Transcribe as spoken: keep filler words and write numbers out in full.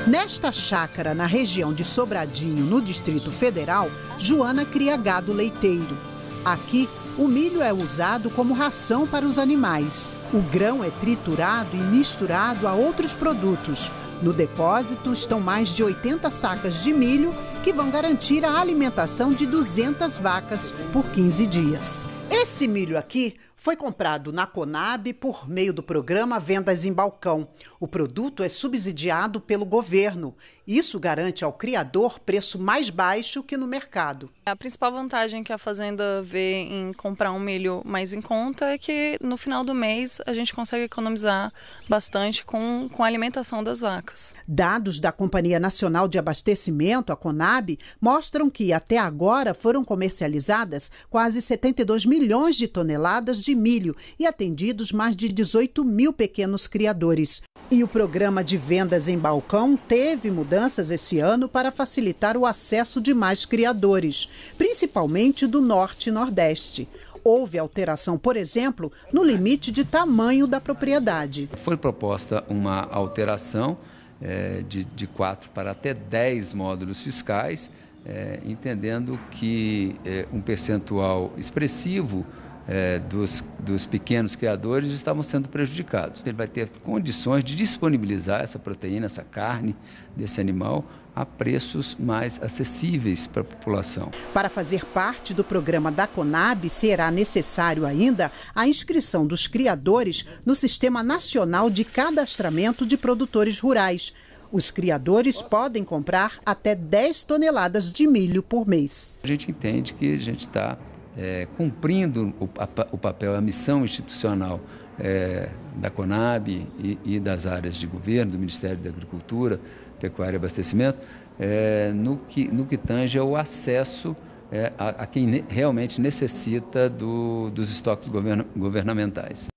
Nesta chácara, na região de Sobradinho, no Distrito Federal, Joana cria gado leiteiro. Aqui, o milho é usado como ração para os animais. O grão é triturado e misturado a outros produtos. No depósito estão mais de oitenta sacas de milho que vão garantir a alimentação de duzentas vacas por quinze dias. Esse milho aqui foi comprado na Conab por meio do programa Vendas em Balcão. O produto é subsidiado pelo governo. Isso garante ao criador preço mais baixo que no mercado. A principal vantagem que a fazenda vê em comprar um milho mais em conta é que no final do mês a gente consegue economizar bastante com, com a alimentação das vacas. Dados da Companhia Nacional de Abastecimento, a Conab, mostram que até agora foram comercializadas quase setenta e dois milhões de toneladas de milho e atendidos mais de dezoito mil pequenos criadores. E o programa de vendas em balcão teve mudanças esse ano para facilitar o acesso de mais criadores, principalmente do Norte e Nordeste. Houve alteração, por exemplo, no limite de tamanho da propriedade. Foi proposta uma alteração é, de, de quatro para até dez módulos fiscais, é, entendendo que é, um percentual expressivo É, dos, dos pequenos criadores estavam sendo prejudicados. Ele vai ter condições de disponibilizar essa proteína, essa carne desse animal a preços mais acessíveis para a população. Para fazer parte do programa da Conab, será necessário ainda a inscrição dos criadores no Sistema Nacional de Cadastramento de Produtores Rurais. Os criadores podem comprar até dez toneladas de milho por mês. A gente entende que a gente está É, cumprindo o, a, o papel, a missão institucional é, da Conab e, e das áreas de governo, do Ministério da Agricultura, Pecuária e Abastecimento, é, no, que, no que tange ao acesso é, a, a quem ne, realmente necessita do, dos estoques govern, governamentais.